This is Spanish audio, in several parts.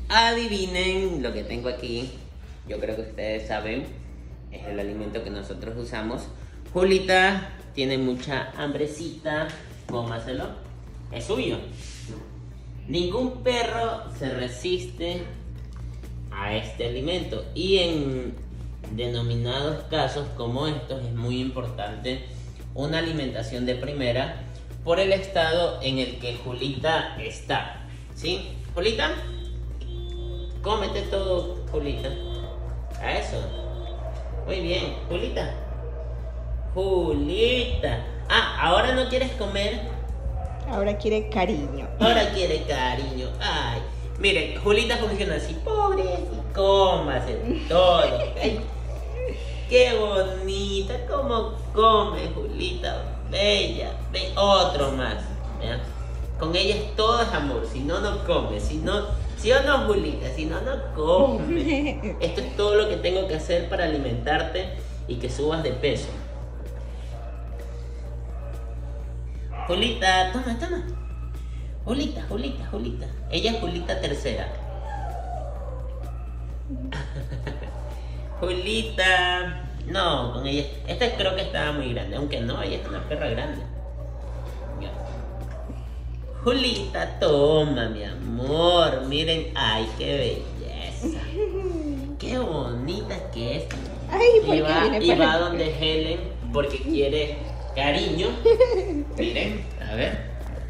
Adivinen lo que tengo aquí. Yo creo que ustedes saben. Es el alimento que nosotros usamos. Julita tiene mucha hambrecita. Cómaselo. Es suyo. Ningún perro se resiste a este alimento. Y en denominados casos como estos es muy importante una alimentación de primera por el estado en el que Julita está. ¿Sí? Julita, cómete todo, Julita. A eso. Muy bien, Julita. Julita. Ahora no quieres comer. Ahora quiere cariño. Ahora quiere cariño. Ay, miren, Julita funciona así, pobre, y cómase todo. Ay, qué bonita, cómo come Julita, bella. Ve, otro más. ¿Ya? Con ella es todo es amor, si no, no come, si no, ¿sí o no, Julita? Si no, no come. Esto es todo lo que tengo que hacer para alimentarte y que subas de peso. Julita, toma, toma. Julita, Julita, Julita. Ella es Julita tercera. Julita. No, con ella. Esta creo que estaba muy grande, aunque no, ella es una perra grande. Ya. Julita, toma, mi amor. Miren, ay, qué belleza. Qué bonita que es. Ay, y va donde Helen porque quiere cariño. Miren, a ver.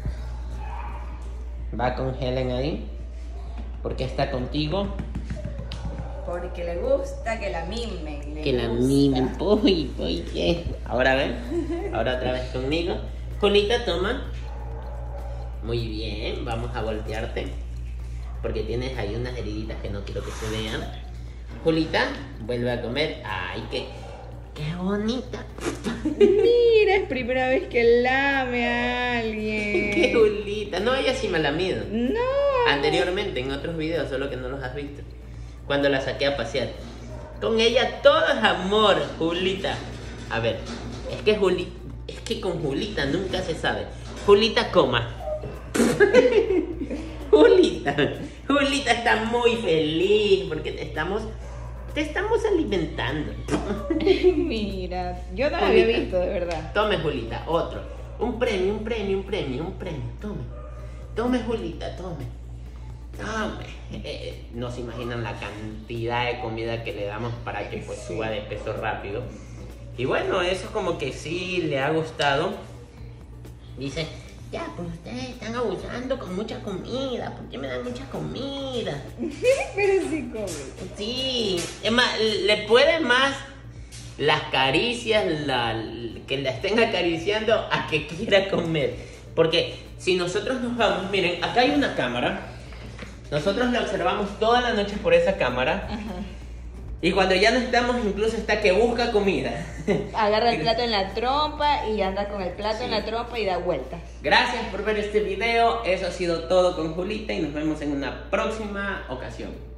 Va con Helen ahí. ¿Por qué está contigo? Porque le gusta que la mimen. Que la mimen. Uy, ¿qué? Ahora ven. Ahora otra vez conmigo. Julita, toma. Muy bien, vamos a voltearte. Porque tienes ahí unas heriditas que no quiero que se vean. Julita, vuelve a comer. Ay, qué bonita. Mira, es primera vez que lame a alguien. Qué Julita. No, ella sí me la mido. No. Anteriormente, en otros videos, solo que no los has visto. Cuando la saqué a pasear. Con ella todo es amor, Julita. A ver, es que con Julita nunca se sabe. Julita, coma. Julita está muy feliz porque te estamos alimentando. Mira, yo no lo había visto, de verdad. Tome, Julita, otro. Un premio. Tome, Julita, tome. No se imaginan la cantidad de comida que le damos para que pues suba de peso rápido. Y bueno, eso como que sí le ha gustado. Dice, ya, pues ustedes están abusando con mucha comida. ¿Por qué me dan mucha comida? Pero sí come. Sí, es más, le puede más las caricias, que la estén acariciando a que quiera comer. Porque si nosotros nos vamos, miren, acá hay una cámara. Nosotros la observamos toda la noche por esa cámara. Ajá. Y cuando ya no estamos, incluso está que busca comida. Agarra el plato en la trompa y anda con el plato en la trompa y da vueltas. Gracias por ver este video. Eso ha sido todo con Julita y nos vemos en una próxima ocasión.